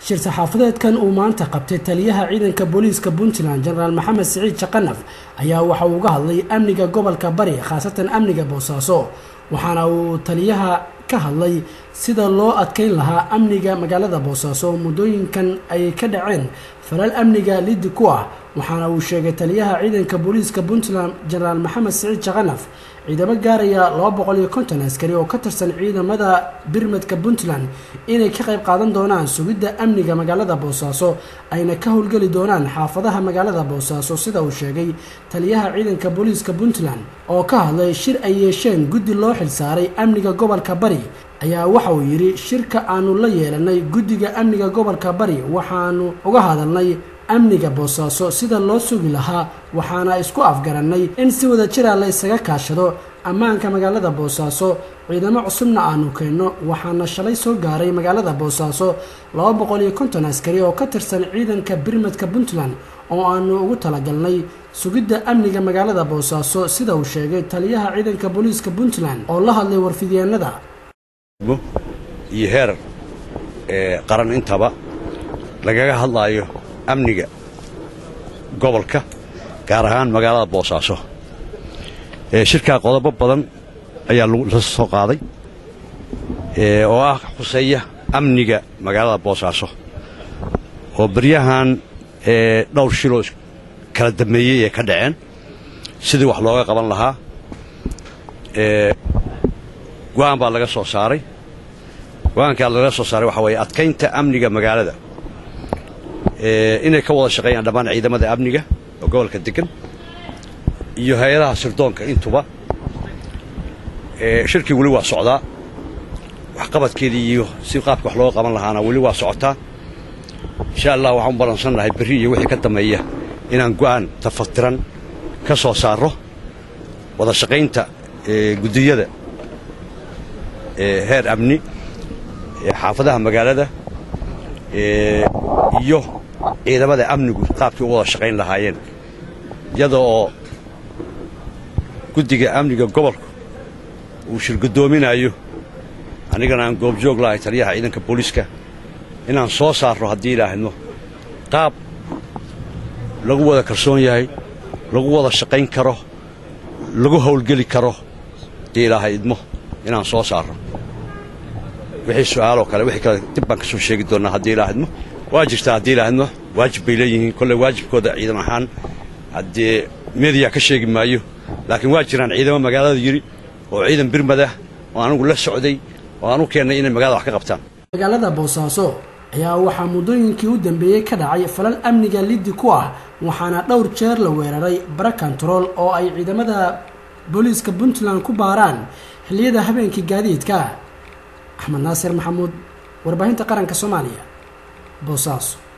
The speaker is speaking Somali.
shir saxaafadeedkan uu maanta qabtay taliyaha ciidanka booliiska Puntland General Maxamed Siciid Chaqanaf ayaa waxa uu uga hadlay amniga gobolka Bari khaasatan amniga Boosaaso waxaana uu taliyaha ka hadlay sida loo adkeyn lahaa amniga magaalada Boosaaso muddooyinkan ay ka dhaceen falal amniga lid ku ah waxaana uu sheegay taliyaha ciidanka booliiska Puntland General Maxamed Siciid Chaqanaf ciidamo gaaraya 250 askari oo ka tirsan ciidamada birmadka Puntland inay ka qayb qaadan doonaan sugidda amniga magaalada Boosaaso ayna ka howlgali doonaan xaafadaha magaalada Boosaaso sida uu sheegay taliyaha ciidanka booliiska Puntland oo ka hadlay shir ay yeesheen guddi loo xilsaaray amniga gobolka Bari ayaa waxa uu yiri shirka aanu la yeelanay guddiga amniga gobolka Bari waxaanu uga hadalnay amniga Boosaaso sida loo sugi lahaa waxaana isku afgaranay in si wada jir ah la isaga kaashado ammaanka magaalada Boosaaso ciidamo cusubna aanu keenno waxaana shalay soo gaaray magaalada Boosaaso 250 askari oo ka tirsan ciidanka birmadka Puntland oo aanu ugu talagalnay sugidda amniga magaalada Boosaaso sida uu sheegay taliyaha ciidanka booliiska Puntland oo la hadlay warfidyeennada iyo heer qaran intaba lagaga hadlayo amniga gobolka gaar ahaan magaalada Boosaaso shirka qodobo badan ayaa la soo qaaday oo ah xuseeya amniga magaalada Boosaaso oo bariyahan dhowr shilo kala dameeyay ee ka dhaceen sidii wax looga qaban lahaa go'aan baa laga soo saaray go'aanka laga soo saaray waxa way adkeynta amniga magaalada inay ka wada shaqeeyaan dhammaan ciidamada amniga oo gobolka degan iyo hay'adaha sirdoonka intuba shirkii wali waa socdaa wax qabadkeedii iyo si qaabka wax loo qaban lahaana wali waa socotaa insha Allah waxaan baransanahay bari iyo wixii ka dameeya inaan go'aan tafatiran ka soo saaro wada shaqeynta gudiyada heer amni xaafadaha magaalada iyo ciidamada amnigu qaabkii u wada shaqeyn lahaayeen iyadoo guddiga amniga gobolka uu shirgudoominayo anigana aan goobjoog lahay taliyaha ciidanka booliiska inaan soo saaro haddii ilaahayno qaab lagu wada kalsoon yahay lagu wada shaqeyn karo lagu howlgeli karo haddii ilaahay idmo inaan soo saaro wixii su'aalo kale wixii kale dib baan ka soo sheegi doonaa haddii ilaahayno waa jirtaa haddii ilaahayno waajib bay leeyihiin kolley waajibkooda ciidan ahaan haddii media ka sheegi maayo laakiin waa jiraan ciidamo magaalada yiri oo ciidan birmada oo anigu la socday oo aanu keenay inay magaalada wax ka qabtaan magaalada Boosaaso ayaa waxa muddooyinkii u dambeeyay ka dhacay falal amniga lid ku ah waxaana dhowr jeer la weeraray bara control oo ay ciidamada booliiska Puntland ku baaraan xilliyada habeenkii gaadiidka Axmed Naasir Maxamuud warbaahinta qaranka Soomaaliya Boosaaso.